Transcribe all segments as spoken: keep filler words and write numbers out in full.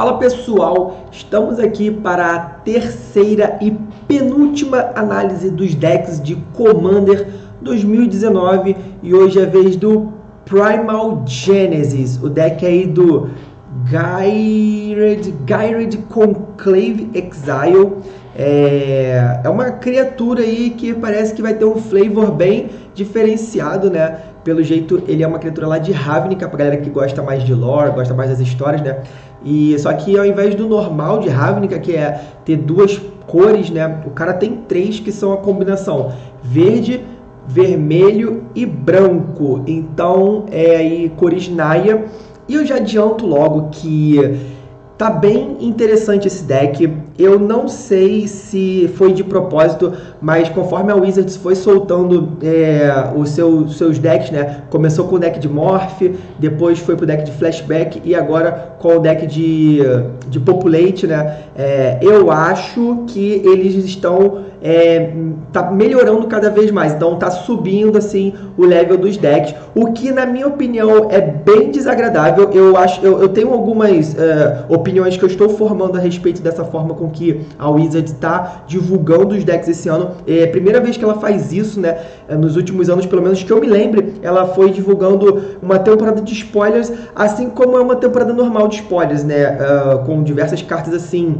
Fala pessoal, estamos aqui para a terceira e penúltima análise dos decks de Commander dois mil e dezenove e hoje é a vez do Primal Genesis, o deck aí do Gyred, Gyred Conclave Exile. É, é uma criatura aí que parece que vai ter um flavor bem diferenciado, né? Pelo jeito ele é uma criatura lá de Ravnica, pra galera que gosta mais de lore, gosta mais das histórias, né? E só que ao invés do normal de Ravnica, que é ter duas cores, né? O cara tem três que são a combinação verde, vermelho e branco. Então é aí cores Naya. E eu já adianto logo que tá bem interessante esse deck. Eu não sei se foi de propósito, mas conforme a Wizards foi soltando é, os seu, seus decks, né? Começou com o deck de Morph, depois foi pro deck de Flashback e agora com o deck de, de Populate, né? É, eu acho que eles estão é, tá melhorando cada vez mais, então tá subindo assim o level dos decks, o que na minha opinião é bem desagradável. Eu acho, eu, eu tenho algumas uh, opiniões que eu estou formando a respeito dessa forma com que a Wizards está divulgando os decks esse ano. É a primeira vez que ela faz isso, né? Nos últimos anos, pelo menos que eu me lembre, ela foi divulgando uma temporada de spoilers, assim como é uma temporada normal de spoilers, né? Uh, com diversas cartas assim,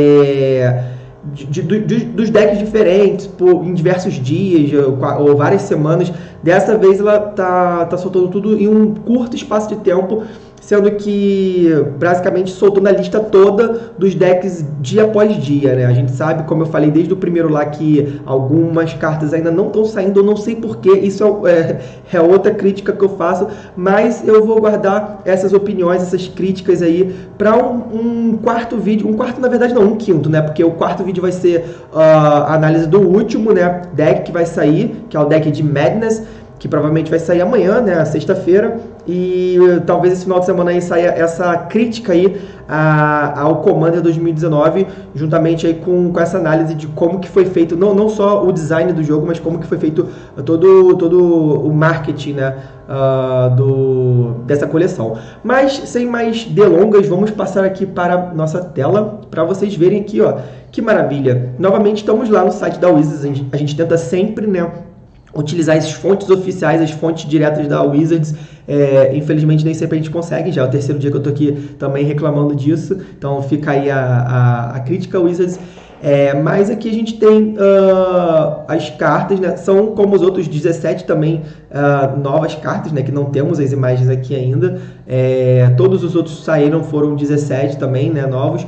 é... De, de, de, dos decks diferentes por, em diversos dias ou, ou várias semanas. Dessa vez ela tá, tá soltando tudo em um curto espaço de tempo, sendo que basicamente soltando a lista toda dos decks dia após dia, né? A gente sabe, como eu falei desde o primeiro lá, que algumas cartas ainda não estão saindo, eu não sei porquê, isso é, é outra crítica que eu faço, mas eu vou guardar essas opiniões, essas críticas aí para um, um quarto vídeo, um quarto na verdade não, um quinto, né? Porque o quarto vídeo vai ser uh, a análise do último, né, deck que vai sair, que é o deck de Madness, que provavelmente vai sair amanhã, né, sexta-feira, e talvez esse final de semana aí saia essa crítica aí a, ao Commander dois mil e dezenove, juntamente aí com, com essa análise de como que foi feito, não, não só o design do jogo, mas como que foi feito todo, todo o marketing, né, uh, do, dessa coleção. Mas, sem mais delongas, vamos passar aqui para nossa tela, para vocês verem aqui, ó, que maravilha. Novamente estamos lá no site da Wizards, a gente, a gente tenta sempre, né, utilizar as fontes oficiais, as fontes diretas da Wizards. É, infelizmente nem sempre a gente consegue, já é o terceiro dia que eu tô aqui também reclamando disso, então fica aí a, a, a crítica Wizards. É, mas aqui a gente tem uh, as cartas, né? São como os outros dezessete também uh, novas cartas, né? Que não temos as imagens aqui ainda. É, todos os outros saíram, foram dezessete também, né? Novos.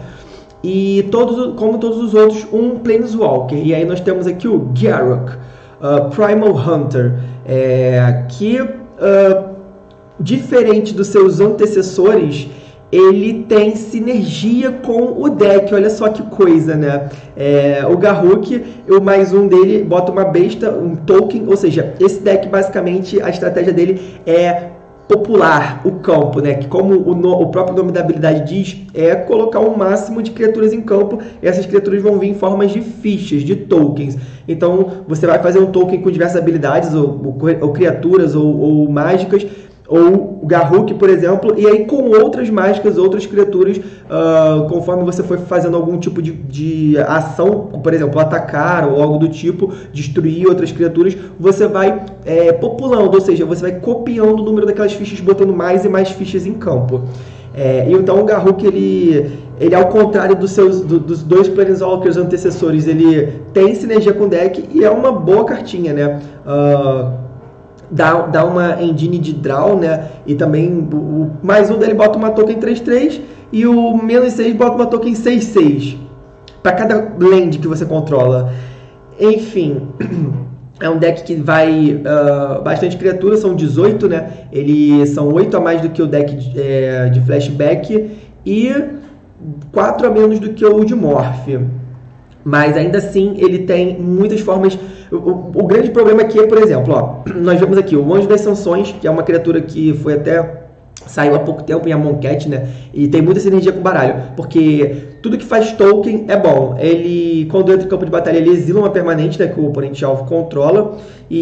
E todos, como todos os outros, um Planeswalker. E aí nós temos aqui o Garruk, uh, Primal Hunter, é, que uh, diferente dos seus antecessores, ele tem sinergia com o deck. Olha só que coisa, né? É, o Garruk, o mais um dele, bota uma besta, um token, ou seja, esse deck basicamente, a estratégia dele é popular o campo, né? Que como o, no, o próprio nome da habilidade diz, é colocar o máximo de criaturas em campo, e essas criaturas vão vir em formas de fichas, de tokens. Então você vai fazer um token com diversas habilidades, ou, ou, ou criaturas, ou, ou mágicas, ou o Garruk, por exemplo, e aí com outras mágicas, outras criaturas, uh, conforme você for fazendo algum tipo de, de ação, por exemplo, atacar ou algo do tipo, destruir outras criaturas, você vai é, populando, ou seja, você vai copiando o número daquelas fichas, botando mais e mais fichas em campo. É, e então o Garruk, ele, ele ao contrário dos, seus, do, dos dois Planeswalkers antecessores, ele tem sinergia com o deck e é uma boa cartinha, né? Uh, Dá, dá uma engine de draw, né? E também o, o mais um dele bota uma token três três e o menos seis bota uma token seis seis para cada land que você controla. Enfim, é um deck que vai uh, bastante criaturas, são dezoito, né? Ele, são oito a mais do que o deck de, é, de Flashback e quatro a menos do que o de Morph. Mas ainda assim ele tem muitas formas. O, o, o grande problema aqui é, por exemplo, ó, nós vemos aqui o Anjo das Sanções, que é uma criatura que foi até Saiu há pouco tempo em Amonkhet, né? E tem muita sinergia com o baralho, porque tudo que faz token é bom. Ele, quando entra em campo de batalha, ele exila uma permanente, né, que o oponente alvo controla,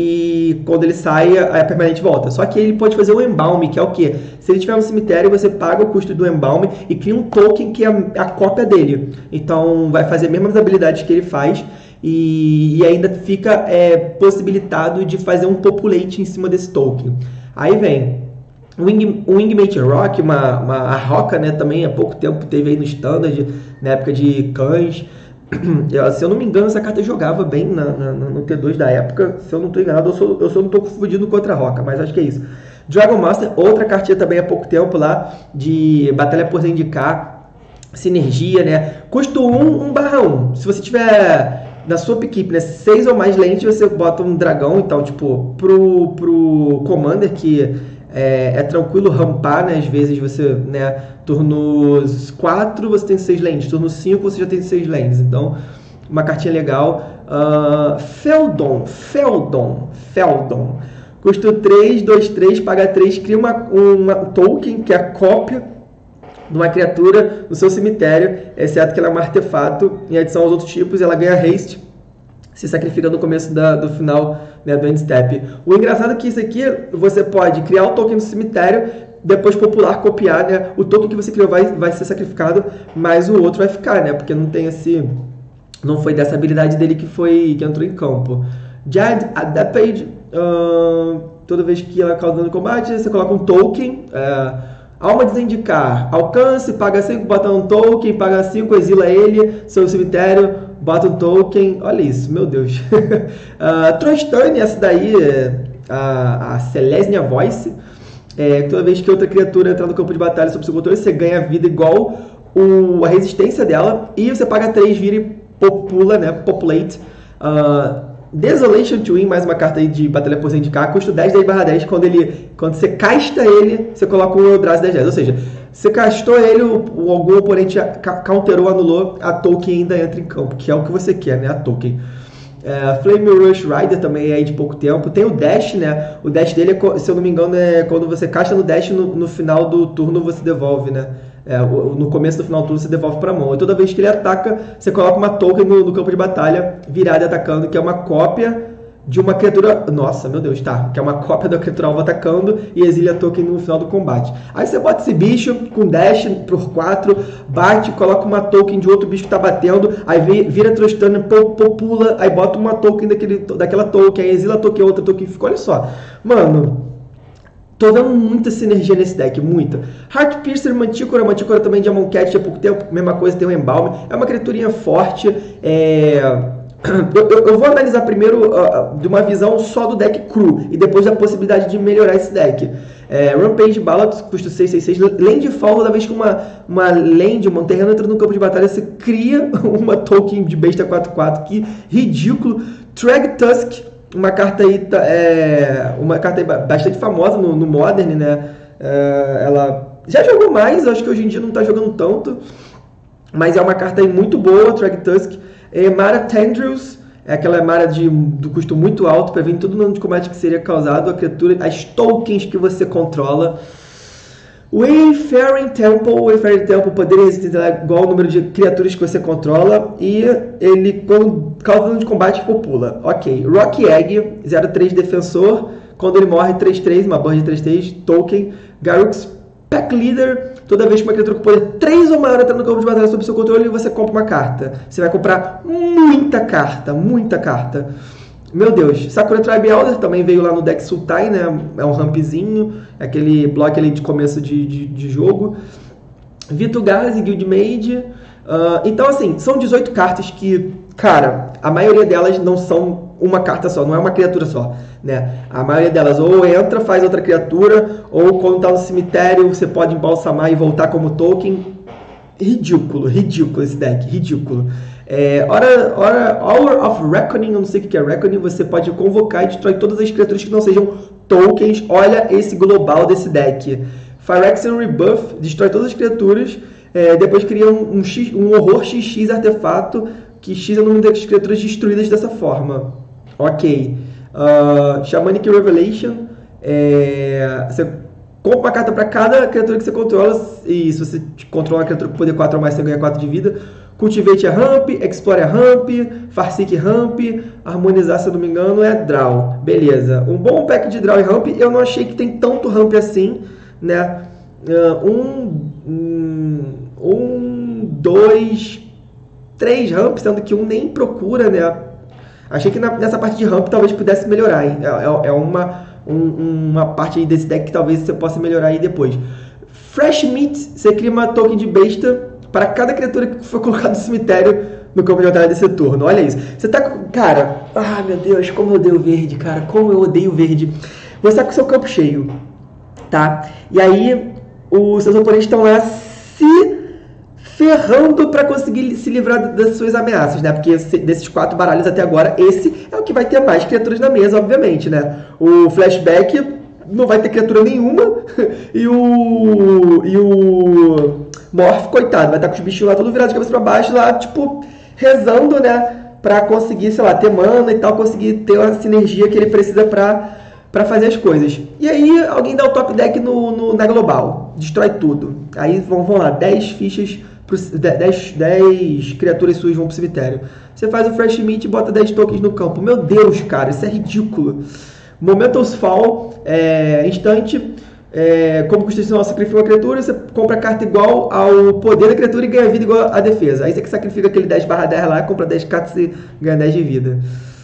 e quando ele sai, a permanente volta. Só que ele pode fazer o embalme, que é o quê? Se ele tiver no cemitério, você paga o custo do embalme e cria um token que é a, a cópia dele. Então vai fazer as mesmas habilidades que ele faz, e, e ainda fica é, possibilitado de fazer um populate em cima desse token. Aí vem o Wing, Wingmate Rock, uma, uma, a Roca, né, também há pouco tempo teve aí no Standard, na época de cães. Se eu não me engano, essa carta jogava bem na, na, no T dois da época. Se eu não estou enganado, eu, sou, eu só não estou confundindo contra a Roca, mas acho que é isso. Dragon Master, outra cartinha também há pouco tempo lá, de batalha por Zendikar, sinergia, né? Custo um, um barra um. Se você tiver na sua equipe, né, seis ou mais lentes, você bota um dragão. Então, tipo, pro, pro Commander, que é, é tranquilo rampar, né? Às vezes você, né, turnos quatro você tem seis lentes, turno cinco você já tem seis lentes. Então, uma cartinha legal. Uh, Feldon, Feldon, Feldon. Custo três, dois, três, paga três, cria uma, uma token, que é a cópia de uma criatura no seu cemitério, exceto que ela é um artefato, em adição aos outros tipos, ela ganha haste, se sacrifica no começo da, do final, né, do end step. O engraçado é que isso aqui, você pode criar o token no cemitério, depois popular, copiar, né, o token que você criou vai, vai ser sacrificado, mas o outro vai ficar, né, porque não tem esse... não foi dessa habilidade dele que, foi, que entrou em campo. Jad Adapage, uh, toda vez que ela causa dano no combate, você coloca um token, uh, Alma de Zendikar, alcance, paga cinco, bota um token, paga cinco, exila ele, seu cemitério, bota um token, olha isso, meu Deus. uh, Trostane, essa daí, a, a Selesnya Voice, é, toda vez que outra criatura entrar no campo de batalha sob seu controle, você ganha vida igual o, a resistência dela, e você paga três, vira e popula, né, populate. Uh, Desolation Twin, mais uma carta aí de batalha por Zendikar, custa dez, dez barra dez, quando, ele, quando você casta ele, você coloca um Eldrazi dez, dez, ou seja, você castou ele, o, o, algum oponente counterou, anulou, a token ainda entra em campo, que é o que você quer, né, a token. É, Flame Rush Rider também é aí de pouco tempo, tem o dash, né, o dash dele, é, se eu não me engano, é quando você casta no dash, no, no final do turno você devolve, né. É, no começo do final do turno você devolve para a mão. E toda vez que ele ataca, você coloca uma token no, no campo de batalha, virada atacando, que é uma cópia de uma criatura... Nossa, meu Deus, tá. Que é uma cópia da criatura alvo atacando e exila a token no final do combate. Aí você bota esse bicho com dash por quatro, bate, coloca uma token de outro bicho que tá batendo, aí vira Trostane, popula, aí bota uma token daquele, daquela token, aí exila a token, outra token, fica, olha só. Mano... Tô vendo muita sinergia nesse deck, muita. Heartpiercer, Mantícora, Mantícora também de Amonkhet há pouco tempo, mesma coisa, tem um embalme. É uma criaturinha forte. É... Eu, eu, eu vou analisar primeiro uh, de uma visão só do deck cru, e depois da possibilidade de melhorar esse deck. É, Rampage Ballot, custa seis, seis, seis. Landfall, toda vez que uma, uma land, um terreno entra no campo de batalha, você cria uma token de besta quatro quatro, que ridículo. Trag Tusk, uma carta aí, é, uma carta aí bastante famosa no, no Modern, né? É, ela já jogou mais, acho que hoje em dia não está jogando tanto, mas é uma carta aí muito boa, Trag Tusk. É, Mara Tendrils, é aquela Mara de, do custo muito alto, previne todo o dano de combate que seria causado à criatura, as tokens que você controla. Wayfaring Temple, Wayfaring Temple poderia resistir igual ao número de criaturas que você controla, e ele, quando causa dano de combate, popula. Ok. Rock Egg, zero três defensor, quando ele morre, três três, uma borda de três três, token. Garruk's Pack Leader, toda vez que uma criatura com poder três ou maior entra no campo de batalha sob seu controle, você compra uma carta. Você vai comprar muita carta, muita carta. Meu Deus, Sakura Tribe Elder também veio lá no deck Sultai, né? É um rampzinho, aquele bloco ali de começo de, de, de jogo. Vitu-Ghazi, Guildmage. Uh, então, assim, são dezoito cartas que, cara, a maioria delas não são uma carta só, não é uma criatura só, né? A maioria delas ou entra, faz outra criatura, ou quando tá no cemitério você pode embalsamar e voltar como token. Ridículo, ridículo esse deck, ridículo. É, hora, hora, Hour of Reckoning, eu não sei o que é Reckoning, você pode convocar e destrói todas as criaturas que não sejam tokens. Olha esse global desse deck. Phyrexian Rebuff, destrói todas as criaturas, é, depois cria um, um, X, um horror xis xis artefato, que X é o número das criaturas destruídas dessa forma. Ok. Uh, Shamanic Revelation, é, você compra uma carta para cada criatura que você controla, e se você controla uma criatura com poder quatro ou mais, você ganha quatro de vida. Cultivate é ramp, Explore é ramp, Farseek ramp, Harmonizar, se eu não me engano, é draw. Beleza. Um bom pack de draw e ramp, eu não achei que tem tanto ramp assim, né? Uh, um, um, um, dois, três ramp, sendo que um nem procura, né? Achei que na, nessa parte de ramp talvez pudesse melhorar, hein? É, é, é uma, um, uma parte aí desse deck que talvez você possa melhorar aí depois. Fresh Meat, você cria uma token de besta para cada criatura que foi colocada no cemitério no campo de batalha desse turno. Olha isso. Você tá com... Cara, ah, meu Deus, como eu odeio verde, cara. Como eu odeio verde. Você tá com o seu campo cheio, tá? E aí, os seus oponentes estão lá se ferrando para conseguir se livrar das suas ameaças, né? Porque desses quatro baralhos até agora, esse é o que vai ter mais criaturas na mesa, obviamente, né? O Flashback não vai ter criatura nenhuma e o... E o... Morph, coitado, vai estar com os bichinhos lá todo virado de cabeça pra baixo, lá, tipo, rezando, né, pra conseguir, sei lá, ter mana e tal, conseguir ter a sinergia que ele precisa pra, pra fazer as coisas. E aí, alguém dá o top deck no, no, na global, destrói tudo. Aí, vão, vão lá, dez fichas, dez, dez criaturas suas vão pro cemitério. Você faz o Fresh Meat e bota dez tokens no campo. Meu Deus, cara, isso é ridículo. Momentous Fall, é, instante... É, como custo adicional, sacrifica uma criatura, você compra a carta igual ao poder da criatura e ganha vida igual à defesa. Aí você que sacrifica aquele dez barra dez lá, compra dez cartas e ganha dez de vida.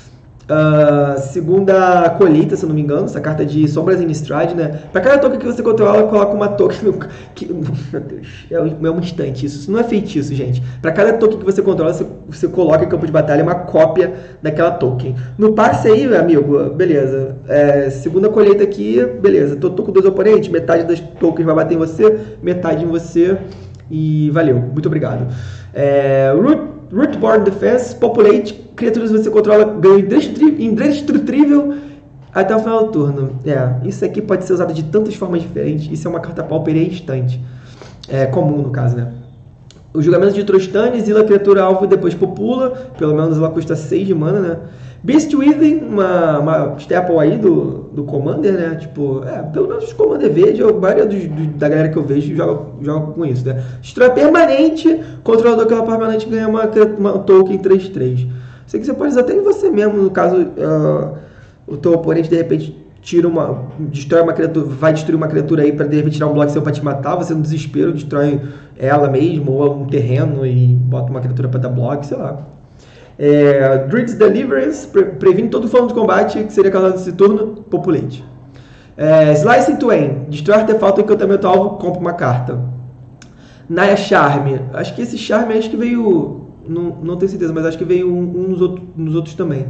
Uh, segunda colheita, se eu não me engano, essa carta de Sombras em Stride, né? Pra cada token que você controla, coloca uma token no... Que, meu Deus, é um instante isso. Isso não é feitiço, gente. Pra cada token que você controla, você, você coloca em campo de batalha uma cópia daquela token. No passe aí, amigo, beleza. É, segunda colheita aqui, beleza. Tô, tô com dois oponentes, metade das tokens vai bater em você, metade em você. E valeu, muito obrigado. É, Root Rootborn Defense, Populate, criaturas que você controla ganham indestrutível até o final do turno. É, isso aqui pode ser usado de tantas formas diferentes. Isso é uma carta pauper instante. É comum, no caso, né? O julgamento de Trostane, exila a criatura alvo e depois popula. Pelo menos ela custa seis de mana, né? Beast Within, uma, uma staple aí do, do Commander, né? Tipo, é, pelo menos os Commander verde, a maioria dos, do, da galera que eu vejo joga, joga com isso, né? Destrói permanente, controlador que ela permanente ganha uma, uma token três três. Isso aqui você pode usar até em você mesmo, no caso, uh, o teu oponente de repente tira uma, destrói uma criatura, vai destruir uma criatura aí para de repente tirar um bloco seu para te matar, você no desespero destrói ela mesmo, ou um terreno e bota uma criatura para dar bloco, sei lá. É, Druid's Deliverance, pre previne todo forma de combate que seria causado nesse turno, Populate. É, Slice in Twain, destrói artefato ou encantamento alvo, compra uma carta. Naya Charme, acho que esse Charme acho que veio, não, não tenho certeza, mas acho que veio um, um nos, outro, nos outros também.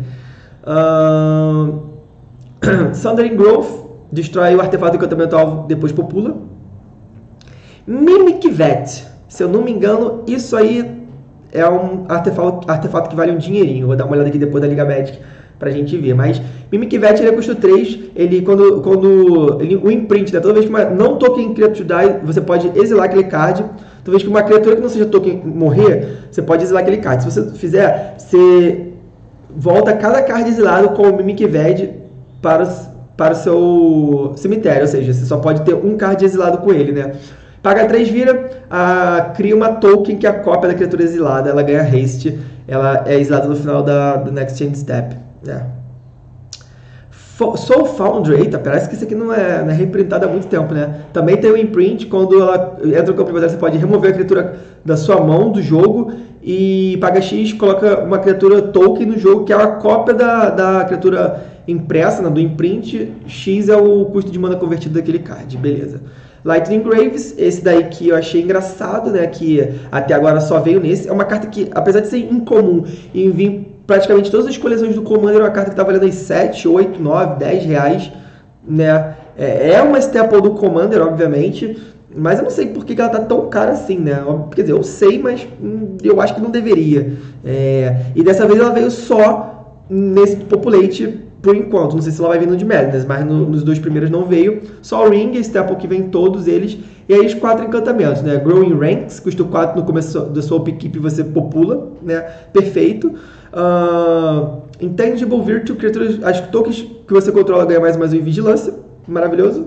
Uh, Sundering Growth, destrói o artefato ou encantamento alvo, depois popula. Mimic Vet, se eu não me engano, isso aí é um artefato, artefato que vale um dinheirinho. Vou dar uma olhada aqui depois da Liga Magic pra gente ver. Mas Mimic Vet, ele é custo três. Ele, quando, quando ele, o imprint, né? Toda vez que uma não token creature die, você pode exilar aquele card. Toda vez que uma criatura que não seja token morrer, você pode exilar aquele card. Se você fizer, você volta cada card exilado com o Mimic Vet para, para o seu cemitério. Ou seja, você só pode ter um card exilado com ele, né? Paga três, vira, a, cria uma token que é a cópia da criatura exilada, ela ganha haste, ela é exilada no final da, do Next Chain Step. É. Soul Foundry, eita, parece que isso aqui não é, não é reprintado há muito tempo, né? Também tem o imprint, quando ela entra no campo de batalha, você pode remover a criatura da sua mão do jogo e paga X, coloca uma criatura token no jogo, que é a cópia da, da criatura impressa, né, do imprint, X é o custo de mana convertido daquele card, beleza. Lightning Graves, esse daí que eu achei engraçado, né, que até agora só veio nesse. É uma carta que, apesar de ser incomum e vir praticamente todas as coleções do Commander, é uma carta que tá valendo aí sete, oito, nove, dez reais, né. É uma staple do Commander, obviamente, mas eu não sei por que ela tá tão cara assim, né. Quer dizer, eu sei, mas hum, eu acho que não deveria. É, e dessa vez ela veio só nesse Populate, por enquanto, não sei se ela vai vir no de Madness, mas no, nos dois primeiros não veio. Só o Ring, Staple que vem todos eles. E aí os quatro encantamentos, né? Growing Ranks, custa quatro no começo da sua upkeep, você popula, né? Perfeito. Uh, Intangible Virtue, criaturas, as tokens que você controla ganha mais mais um em vigilância. Maravilhoso.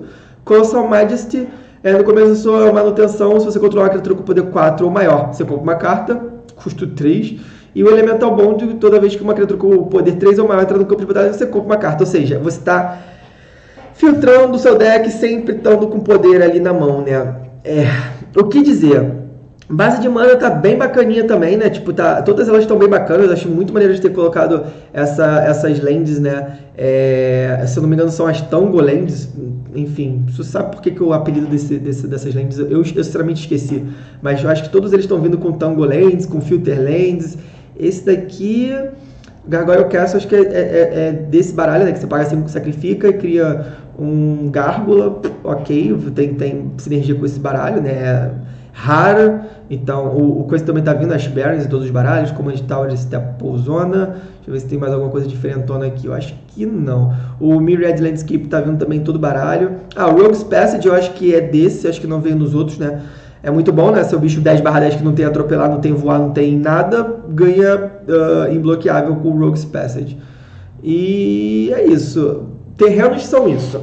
Colossal Majesty, é, no começo da sua manutenção, se você controlar uma criatura com poder quatro ou maior, você compra uma carta, custo três. E o Elemental Bond, toda vez que uma criatura com poder três ou maior entra no campo de batalha, você compra uma carta. Ou seja, você está filtrando o seu deck, sempre estando com poder ali na mão, né? É, o que dizer? Base de mana tá bem bacaninha também, né? Tipo, tá, todas elas estão bem bacanas. Eu acho muito maneiro de ter colocado essa, essas lands, né? É, se eu não me engano, são as Tango Lands. Enfim, você sabe por que, que o apelido desse, desse, dessas lands eu, eu sinceramente esqueci. Mas eu acho que todos eles estão vindo com Tango Lands, com Filter Lands. Esse daqui, Gargoyle Castle, acho que é, é, é desse baralho, né? Que você paga cinco, sacrifica e cria um Gárgula. Ok, tem, tem sinergia com esse baralho, né? Raro, então o, o coisa também tá vindo, as Barons em todos os baralhos, Command Tower, Step Zona. Deixa eu ver se tem mais alguma coisa diferentona aqui, eu acho que não. O Myriad Landscape tá vindo também em todo baralho. Ah, o Rogue's Passage eu acho que é desse, acho que não veio nos outros, né? É muito bom, né? Seu bicho dez barra dez que não tem atropelar, não tem voar, não tem nada, ganha uh, imbloqueável com o Rogue's Passage. E é isso. Terrenos são isso.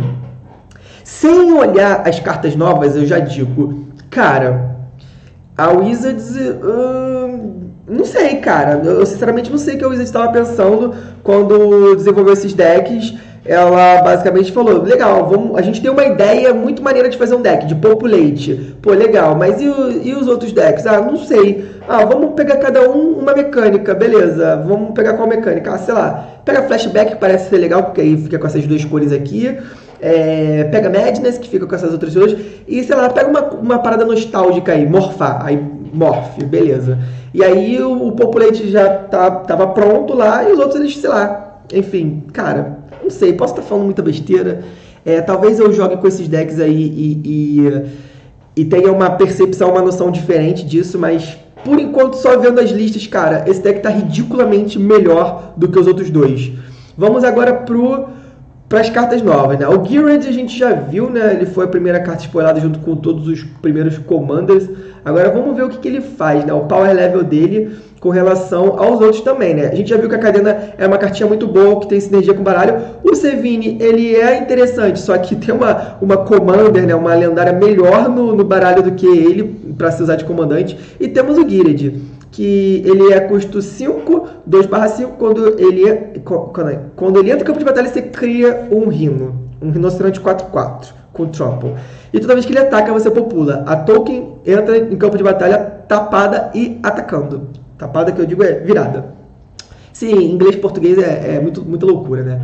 Sem olhar as cartas novas, eu já digo... Cara, a Wizards, hum, não sei, cara, eu sinceramente não sei o que a Wizards estava pensando quando desenvolveu esses decks. Ela basicamente falou, legal, vamos, a gente tem uma ideia muito maneira de fazer um deck, de Populate. Pô, legal, mas e, o, e os outros decks? Ah, não sei. Ah, vamos pegar cada um uma mecânica, beleza. Vamos pegar qual mecânica? Ah, sei lá, pega Flashback, que parece ser legal, porque aí fica com essas duas cores aqui. É, pega Madness, que fica com essas outras duas, e sei lá, pega uma, uma parada nostálgica aí, morfar, aí morfe, beleza. E aí o, o Populate já tá, tava pronto lá, e os outros eles, sei lá, enfim, cara, não sei, posso estar falando muita besteira, é, talvez eu jogue com esses decks aí e, e, e tenha uma percepção, uma noção diferente disso, mas por enquanto só vendo as listas, cara, esse deck tá ridiculamente melhor do que os outros dois. Vamos agora pro... para as cartas novas, né? O Gyredd a gente já viu, né? Ele foi a primeira carta spoilada junto com todos os primeiros Commanders. Agora vamos ver o que, que ele faz, né? O power level dele com relação aos outros também, né? A gente já viu que a Cadena é uma cartinha muito boa, que tem sinergia com o baralho. O Sevinne, ele é interessante, só que tem uma, uma Commander, né? Uma lendária melhor no, no baralho do que ele, para ser usado de comandante. E temos o Gyredd, que ele é custo cinco, dois barra cinco, quando ele, é, quando, quando ele entra no campo de batalha, você cria um rino, um rinoceronte quatro quatro, com trample. E toda vez que ele ataca, você popula. A token entra em campo de batalha tapada e atacando. Tapada, que eu digo, é virada. Sim, inglês e português é, é muito, muita loucura, né?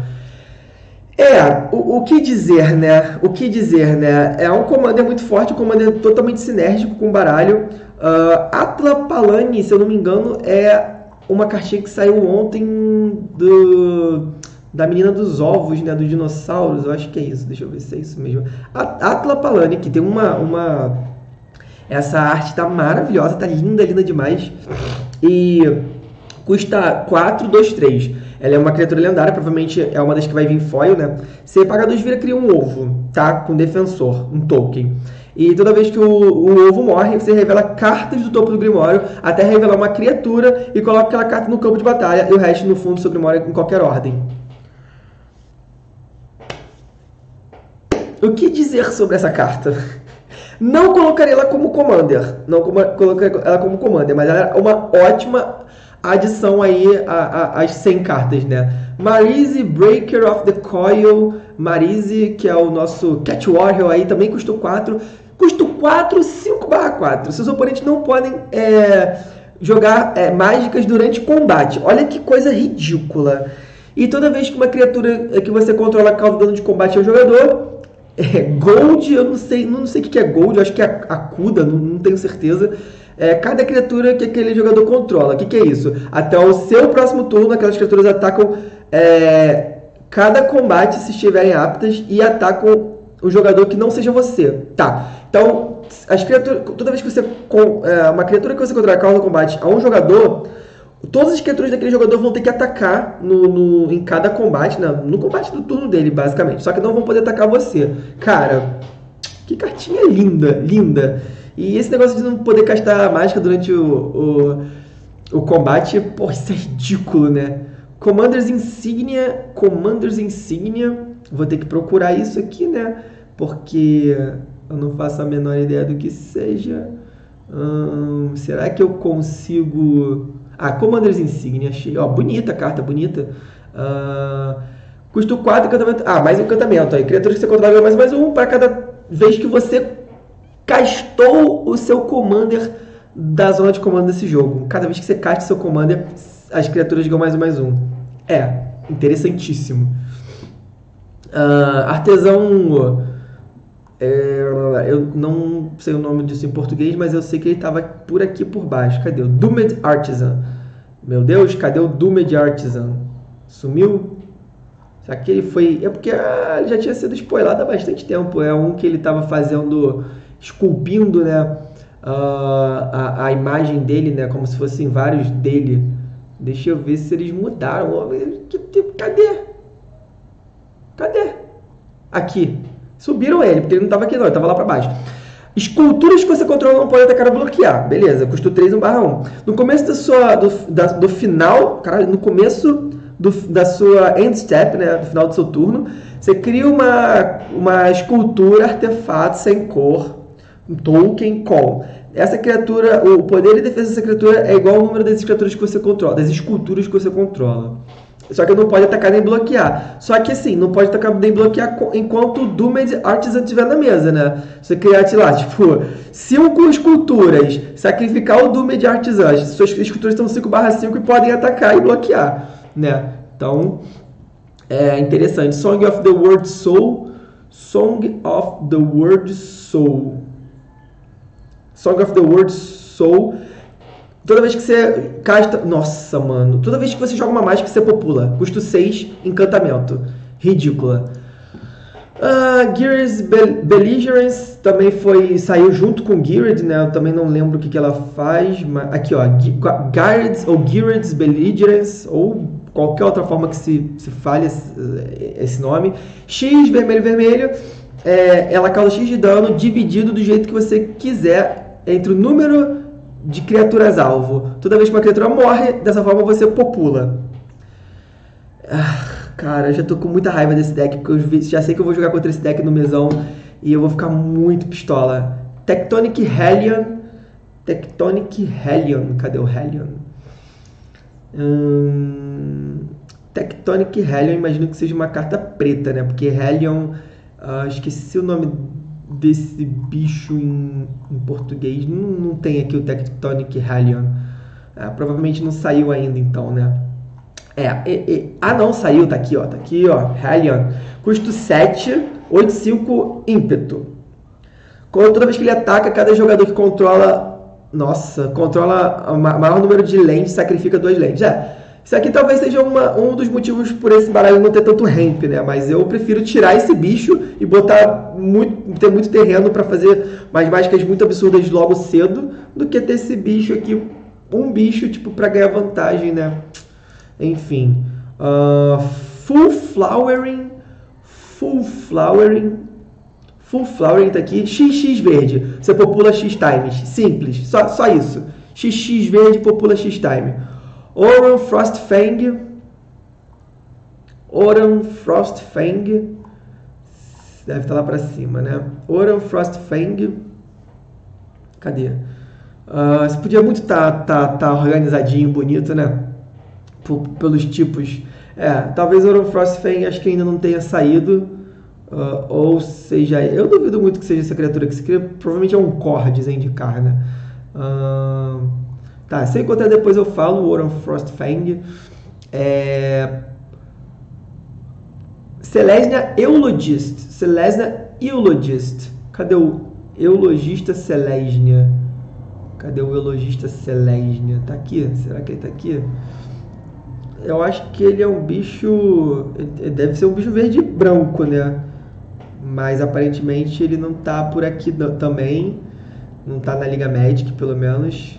É, o, o que dizer, né? O que dizer, né? É um commander muito forte, um commander totalmente sinérgico com o baralho. Uh, Atla Palani, se eu não me engano, é uma cartinha que saiu ontem do, da menina dos ovos, né? Dos dinossauros. Eu acho que é isso. Deixa eu ver se é isso mesmo. Atla Palani, que tem uma, uma... Essa arte tá maravilhosa, tá linda, linda demais. E custa quatro, dois, três. Ela é uma criatura lendária, provavelmente é uma das que vai vir foil, né? Você paga dois, vira, cria um ovo, tá? Com defensor, um token. E toda vez que o, o ovo morre, você revela cartas do topo do Grimório, até revelar uma criatura e coloca aquela carta no campo de batalha e o resto no fundo do seu Grimório em qualquer ordem. O que dizer sobre essa carta? Não colocaria ela como Commander, não colocaria ela como Commander, mas ela é uma ótima adição aí às cem cartas, né? Marise, Breaker of the Coil, Marise, que é o nosso Cat Warrior aí, também custou quatro. Custo quatro, cinco barra quatro. Seus oponentes não podem é, jogar é, mágicas durante combate. Olha que coisa ridícula. E toda vez que uma criatura que você controla causa dano de combate ao jogador, é, Gold, eu não sei, não sei o que é Gold, eu acho que é Acuda, não, não tenho certeza. É, cada criatura que aquele jogador controla. O que, que é isso? Até o seu próximo turno, aquelas criaturas atacam é, cada combate se estiverem aptas e atacam o jogador que não seja você. Tá. Então, as criaturas, toda vez que você com, é, uma criatura que você controla causa combate a um jogador, todas as criaturas daquele jogador vão ter que atacar no, no, em cada combate, né? No combate do turno dele, basicamente. Só que não vão poder atacar você. Cara, que cartinha linda, linda. E esse negócio de não poder castar a mágica durante o, o, o combate, pô, isso é ridículo, né? Commanders Insignia, Commanders Insignia, vou ter que procurar isso aqui, né? porque eu não faço a menor ideia do que seja. Hum, será que eu consigo... Ah, Commanders Insignia, achei. Ó, bonita a carta, bonita. Uh, custo quatro, encantamento... Ah, mais um encantamento. Aí, criatura que você controla mais mais um para cada vez que você castou o seu Commander da zona de comando desse jogo. Cada vez que você casta o seu Commander, as criaturas ganham mais um mais um. É, interessantíssimo. Uh, artesão... É, eu não sei o nome disso em português, mas eu sei que ele estava por aqui por baixo. Cadê? O Doomed Artisan. Meu Deus, cadê o Doomed Artisan? Sumiu? Será que ele foi... É porque ah, ele já tinha sido spoilado há bastante tempo. É um que ele estava fazendo, esculpindo, né, uh, a, a imagem dele, né, como se fossem vários dele. Deixa eu ver se eles mudaram. Cadê? Cadê? Aqui. Subiram ele, porque ele não estava aqui não, ele estava lá para baixo. Esculturas que você controla não pode atacar ou bloquear. Beleza, custo três, um barra um. No começo da sua, do, da, do final, caralho, no começo do, da sua end step, né, no final do seu turno, você cria uma, uma escultura, artefato sem cor, um token com. Essa criatura, o poder e defesa dessa criatura é igual ao número das criaturas que você controla, das esculturas que você controla. Só que não pode atacar nem bloquear. Só que assim, não pode atacar nem bloquear enquanto o Doomed Artisan estiver na mesa, né? Você criar, sei lá, tipo, cinco esculturas, sacrificar o Doomed Artisan. Suas esculturas estão cinco barra cinco e podem atacar e bloquear, né? Então, é interessante. Song of the Word Soul. Song of the Word Soul. Song of the Word Soul. Toda vez que você casta... Nossa, mano. Toda vez que você joga uma mágica, você popula. Custo seis, encantamento. Ridícula. Uh, Gear's Bel Belligerence também foi... Saiu junto com Geared, né? Eu também não lembro o que, que ela faz. Mas... Aqui, ó. Geared's ou Geared's Belligerence. Ou qualquer outra forma que se, se fale esse, esse nome. X, vermelho, vermelho. É, ela causa X de dano dividido do jeito que você quiser entre o número... de criaturas alvo. Toda vez que uma criatura morre, dessa forma você popula. Ah, cara, eu já tô com muita raiva desse deck, porque eu já sei que eu vou jogar contra esse deck no mesão e eu vou ficar muito pistola. Tectonic Hellion. Tectonic Hellion. Cadê o Hellion? Hum, Tectonic Hellion, imagino que seja uma carta preta, né? Porque Hellion, uh, esqueci o nome desse bicho em, em português. Não, não tem aqui o Tectonic Hellion. Ah, provavelmente não saiu ainda, então, né? É, e, e, ah não, saiu, tá aqui, ó. Tá aqui, ó. Hellion. Custo sete, oito, cinco, ímpeto. Toda vez que ele ataca, cada jogador que controla... Nossa, controla o maior número de lentes, sacrifica duas lentes. É, isso aqui talvez seja uma, um dos motivos por esse baralho não ter tanto ramp, né? Mas eu prefiro tirar esse bicho e botar muito, ter muito terreno para fazer mais mágicas muito absurdas logo cedo, do que ter esse bicho aqui, um bicho, tipo, para ganhar vantagem, né? Enfim. Uh, full Flowering. Full Flowering. Full Flowering tá aqui. X X verde. Você popula X times. Simples. Só, só isso. X X verde popula X time. Oran Frostfang. Oran Frostfang. Deve estar lá pra cima, né? Oran Frostfang. Cadê? Uh, isso podia muito estar tá, tá, tá organizadinho, bonito, né? P pelos tipos. É, talvez Oran Frostfang acho que ainda não tenha saído. Uh, ou seja, eu duvido muito que seja essa criatura que se cria. Provavelmente é um core de Zendikar, né? Uh, Tá, se eu encontrar depois eu falo, o Oran Frostfang. É... Selesnya Eulogist. Selesnya Eulogist. Cadê o Eulogista Selesnya? Cadê o Eulogista Selesnya? Tá aqui? Será que ele tá aqui? Eu acho que ele é um bicho... Ele deve ser um bicho verde e branco, né? Mas aparentemente ele não tá por aqui também. Não tá na Liga Magic, pelo menos.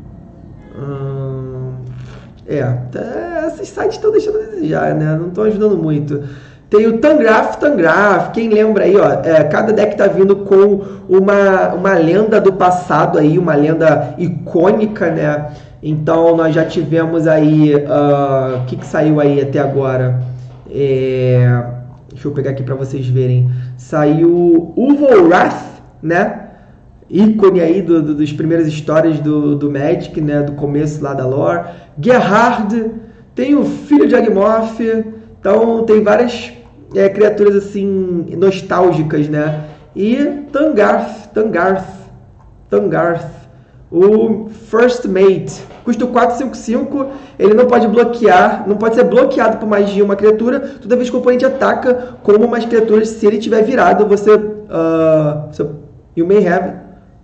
Hum, é, tá, esses sites estão deixando a desejar, né? Não estão ajudando muito. Tem o Tangraf, Tangraf, quem lembra aí, ó, é, cada deck tá vindo com uma, uma lenda do passado aí, uma lenda icônica, né? Então nós já tivemos aí, o uh, que, que saiu aí até agora? É, deixa eu pegar aqui para vocês verem. saiu Ulvowrath, né? Ícone aí do, do, dos primeiras histórias do, do Magic, né? Do começo lá da lore. Gerhard, tem o filho de Agmorph, então tem várias é, criaturas assim nostálgicas, né? E Tangarth, Tangarth, Tangarth, o First Mate, custa quatro cinco cinco, ele não pode bloquear, não pode ser bloqueado por mais de uma criatura, toda vez que o oponente ataca com uma das criaturas, se ele tiver virado, você, uh, você you may have,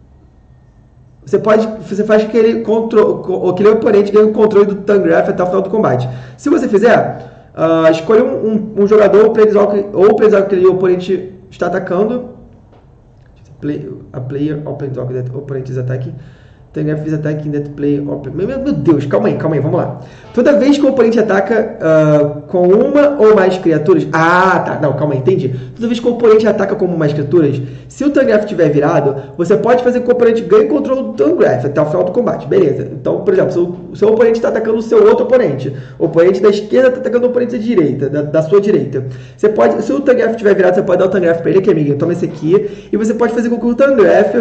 você pode, você faz que aquele, control, aquele oponente ganhe o controle do Tangarth até o final do combate. Se você fizer, uh, escolha um, um, um jogador ou Planeswalker, ou Planeswalker que aquele oponente está atacando, play, a player or Planeswalker that opponent is attacking, Tangarth is attacking that play or... Meu, meu Deus, calma aí, calma aí, vamos lá. Toda vez que o oponente ataca uh, com uma ou mais criaturas... Ah, tá, não, calma aí, entendi. Toda vez que o oponente ataca com uma ou mais criaturas, se o Tangarth estiver virado, você pode fazer com que o oponente ganhe controle do Tangarth até o final do combate, beleza. Então, por exemplo, se o, o seu oponente está atacando o seu outro oponente, o oponente da esquerda está atacando o oponente da direita, da, da sua direita. Você pode, se o Tangarth estiver virado, você pode dar o Tangarth para ele, aqui, amiguinho, toma esse aqui, e você pode fazer com que o Tangarth...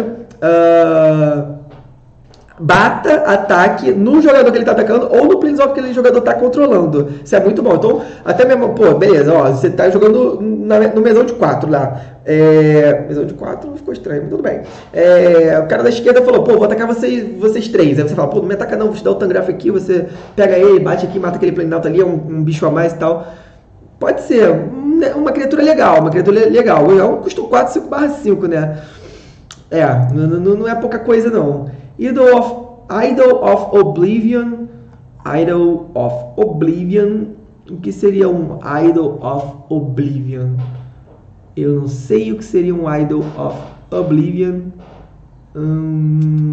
Uh, bata, ataque no jogador que ele está atacando ou no Planeswalker que aquele jogador está controlando. Isso é muito bom. Então, até mesmo, pô, beleza, ó, você está jogando na, no mesão de quatro lá. É, mesão de quatro ficou estranho, mas tudo bem. É, o cara da esquerda falou, pô, vou atacar vocês, vocês três. Aí você fala, pô, não me ataca não, vou te dar o Tangarth aqui, você pega ele, bate aqui, mata aquele Planeswalker ali, é um, um bicho a mais e tal. Pode ser uma criatura legal, uma criatura legal. É um custo quatro, cinco barra cinco, né? É, não, não, não é pouca coisa não. Idol of, Idol of Oblivion. Idol of Oblivion. O que seria um Idol of Oblivion? Eu não sei o que seria um Idol of Oblivion. Hum,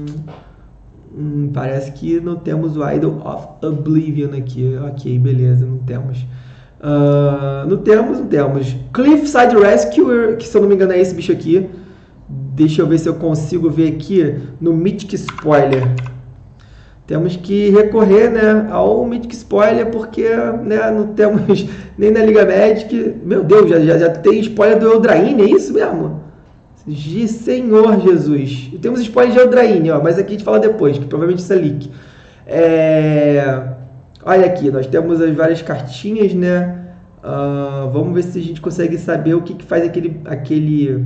hum, parece que não temos o Idol of Oblivion aqui. Ok, beleza, não temos. Uh, não temos, não temos. Cliffside Rescuer, que se eu não me engano é esse bicho aqui. Deixa eu ver se eu consigo ver aqui no Mythic Spoiler. Temos que recorrer, né, ao Mythic Spoiler, porque, né, não temos nem na Liga Magic. Meu Deus, já, já, já tem spoiler do Eldraine, é isso mesmo? De Senhor Jesus. E temos spoiler de Eldraine, ó, mas aqui a gente fala depois, que provavelmente isso é leak. É... Olha aqui, nós temos as várias cartinhas, né? Uh, vamos ver se a gente consegue saber o que, que faz aquele... aquele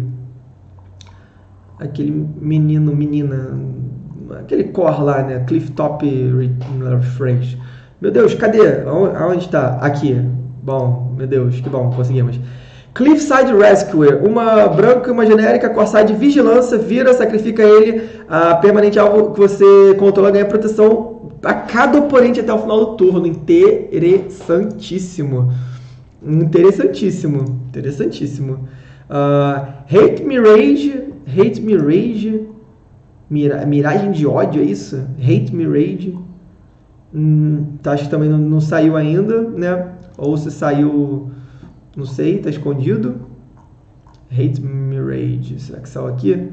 aquele menino, menina, aquele core lá, né? Clifftop Refresh. Meu Deus, cadê? Aonde está? Aqui. Bom, meu Deus, que bom, conseguimos. Cliffside Rescuer, uma branca e uma genérica, Corside Vigilância, vira, sacrifica ele, a permanente alvo que você controla ganha proteção a cada oponente até o final do turno. Interessantíssimo. Interessantíssimo. Interessantíssimo. Uh, Hate Mirage, Hate Mirage, Mira, Miragem de ódio, é isso? Hate Mirage. Hum, tá, acho que também não, não saiu ainda, né? Ou se saiu, não sei, tá escondido. Hate Mirage, será que saiu aqui?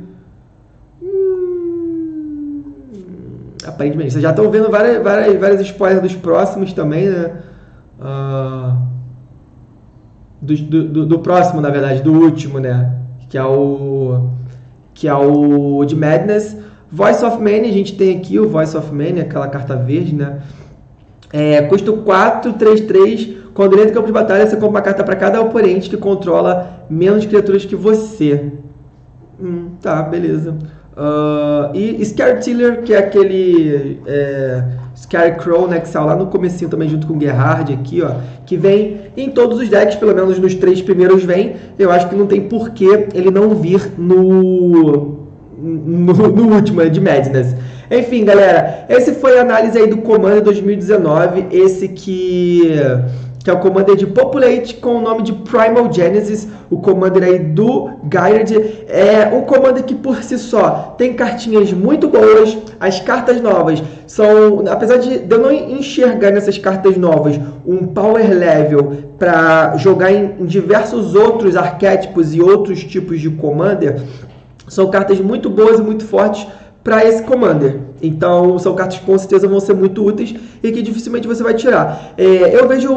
Hum, aparentemente, vocês já estão vendo várias, várias, várias spoilers dos próximos também, né? Uh, Do, do, do próximo, na verdade, do último, né? Que é o que é o de Madness. Voice of Many, a gente tem aqui o Voice of Many, aquela carta verde, né? É, custa quatro, três, três. Quando ele entra no campo de batalha, você compra uma carta para cada oponente que controla menos criaturas que você. Hum, tá, beleza. Uh, e Scaretiller, que é aquele é, Scarecrow, né, que saiu lá no comecinho também junto com o Gerhard aqui, ó, que vem em todos os decks, pelo menos nos três primeiros vem. Eu acho que não tem porquê ele não vir no, no, no último, de Madness. Enfim, galera, esse foi a análise aí do Commander dois mil e dezenove, esse que... que é o Commander de Populate com o nome de Primal Genesis, o Commander aí do Gaired. É um Commander que por si só tem cartinhas muito boas. As cartas novas são, apesar de eu não enxergar nessas cartas novas um power level para jogar em, em diversos outros arquétipos e outros tipos de Commander, são cartas muito boas e muito fortes para esse Commander. Então são cartas que com certeza vão ser muito úteis e que dificilmente você vai tirar. É, eu vejo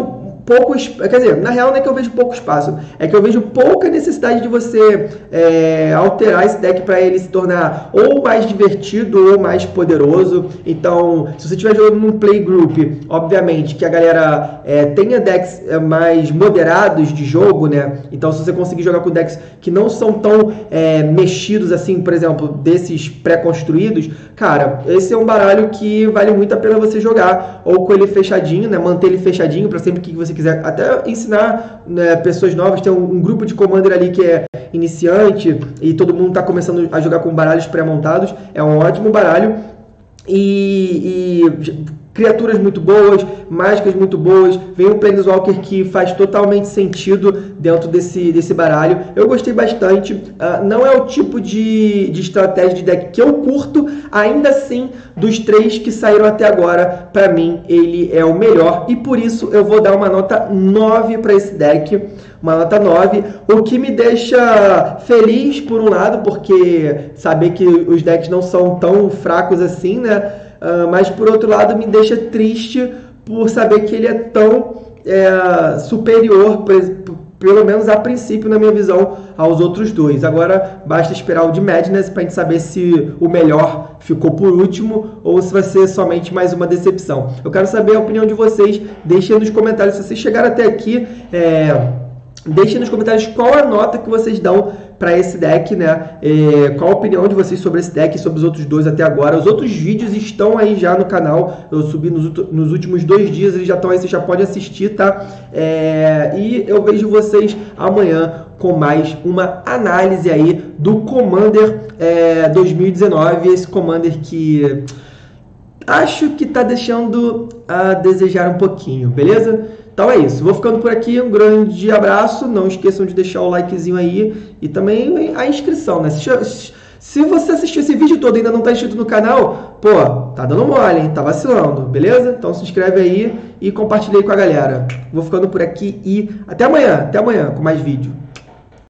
pouco, quer dizer, na real não é que eu vejo pouco espaço, é que eu vejo pouca necessidade de você é, alterar esse deck para ele se tornar ou mais divertido ou mais poderoso. Então, se você estiver jogando num playgroup, obviamente que a galera é, tenha decks é, mais moderados de jogo, né? Então, se você conseguir jogar com decks que não são tão é, mexidos assim, por exemplo, desses pré-construídos, cara, esse é um baralho que vale muito a pena você jogar, ou com ele fechadinho, né? Manter ele fechadinho para sempre que você quiser, até ensinar, né, pessoas novas. Tem um, um grupo de Commander ali que é iniciante e todo mundo está começando a jogar com baralhos pré-montados. É um ótimo baralho e, e criaturas muito boas, mágicas muito boas. Vem um Planeswalker que faz totalmente sentido dentro desse, desse baralho. Eu gostei bastante. Uh, não é o tipo de, de estratégia de deck que eu curto. Ainda assim, dos três que saíram até agora, para mim, ele é o melhor. E por isso eu vou dar uma nota nove para esse deck. Uma nota nove, o que me deixa feliz por um lado, porque saber que os decks não são tão fracos assim, né? Uh, mas por outro lado me deixa triste por saber que ele é tão é, superior, pelo menos a princípio na minha visão, aos outros dois. Agora basta esperar o de Madness para a gente saber se o melhor ficou por último ou se vai ser somente mais uma decepção. Eu quero saber a opinião de vocês, deixem nos comentários. Se vocês chegaram até aqui, é, deixem nos comentários qual a nota que vocês dão para esse deck, né? É, qual a opinião de vocês sobre esse deck e sobre os outros dois até agora. Os outros vídeos estão aí já no canal. Eu subi nos, nos últimos dois dias, eles já estão aí, você já pode assistir, tá? É, e eu vejo vocês amanhã com mais uma análise aí do Commander é, dois mil e dezenove. Esse Commander que acho que tá deixando a desejar um pouquinho, beleza? Então é isso, vou ficando por aqui, um grande abraço, não esqueçam de deixar o likezinho aí e também a inscrição, né? Se, se você assistiu esse vídeo todo e ainda não está inscrito no canal, pô, tá dando mole, hein? Tá vacilando, beleza? Então se inscreve aí e compartilha aí com a galera. Vou ficando por aqui e até amanhã, até amanhã com mais vídeo.